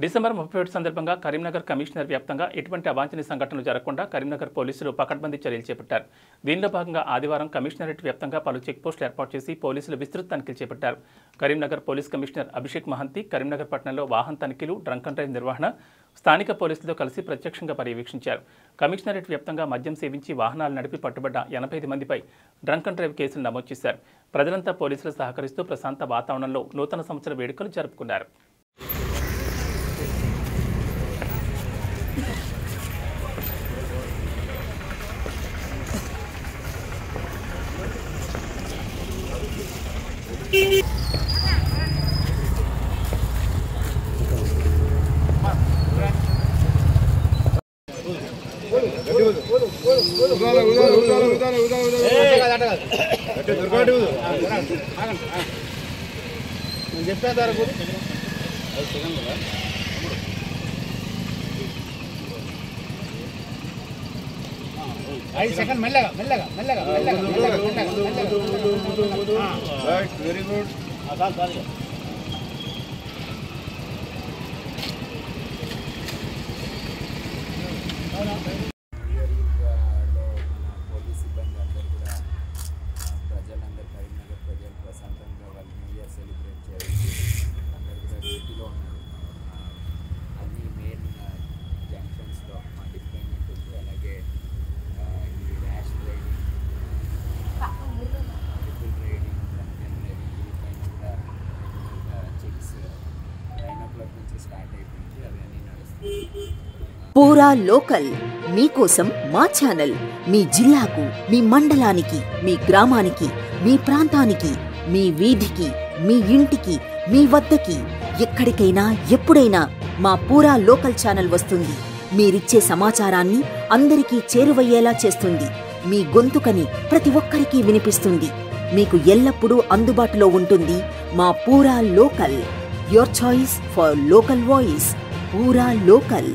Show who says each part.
Speaker 1: December 31 సందర్భంగా Karimnagar commissioner వ్యాప్తంగా ఎటువంటి అవాంఛనీయ సంఘటనలు జరగకుండా కరీంనగర్ పోలీసులు పకడ్బందీ చర్యలు చేపట్టారు. దీనిలో భాగంగా ఆదివారం కమిషనరేట్ వ్యాప్తంగా పలు చెక్పోస్టులు ఏర్పాటు చేసి పోలీసులు విస్తృత తనిఖీలు చేపట్టారు. కరీంనగర్ పోలీస్ కమిషనర్ అభిషేక్ మహంతి కరీంనగర్ పట్టణంలో వాహన తనిఖీలు, డ్రంక్ అండ్ డ్రైవ్ నిర్వహణ స్థానిక పోలీసులతో కలిసి ప్రత్యక్షంగా పర్యవేక్షించారు. కమిషనరేట్ వ్యాప్తంగా మద్యం సేవించి వాహనాలు నడిపి పట్టుబడ్డ 85 మందిపై డ్రంక్ అండ్ డ్రైవ్ కేసులు నమోదు చేశారు. ప్రజలంతా పోలీసులు సహకరిస్తూ ప్రశాంత వాతావరణంలో నూతన సంవత్సర వేడుకలు జరుపుకున్నారు.
Speaker 2: సెకండ్ మెల్లగా మెల్లగా మెల్లగా మెల్లగా వెరీ గుడ్.
Speaker 3: పోలీస్ సిబ్బంది అందరూ కూడా ప్రజలందరూ కరీంనగర్ ప్రజలు ప్రశాంతంగా వాళ్ళు న్యూ ఇయర్ సెలబ్రేట్ చేయాలి. అందరూ కూడా డ్యూటీలో ఉన్నారు. అన్ని మెయిన్ జంక్షన్స్లో మా డిప్లాయ్మెంట్ ఉంది. అలాగే ఈ ర్యాష్ రైడింగ్, ట్రిపుల్ రైడింగ్, పైన కూడా చెక్స్ 9 o'clock నుంచి స్టార్ట్ అయిపోయింది. అవన్నీ నడుస్తుంది.
Speaker 4: పూరా లోకల్ మీకోసం మా ఛానల్ మీ జిల్లాకు, మీ మండలానికి, మీ గ్రామానికి, మీ ప్రాంతానికి, మీ వీధికి, మీ ఇంటికి, మీ వద్దకి, ఎక్కడికైనా ఎప్పుడైనా మా పూరా లోకల్ ఛానల్ వస్తుంది. మీరిచ్చే సమాచారాన్ని అందరికీ చేరువయ్యేలా చేస్తుంది. మీ గొంతుకని ప్రతి ఒక్కరికి వినిపిస్తుంది. మీకు ఎల్లప్పుడూ అందుబాటులో ఉంటుంది మా Pura local. Your choice for local voice. Pura local.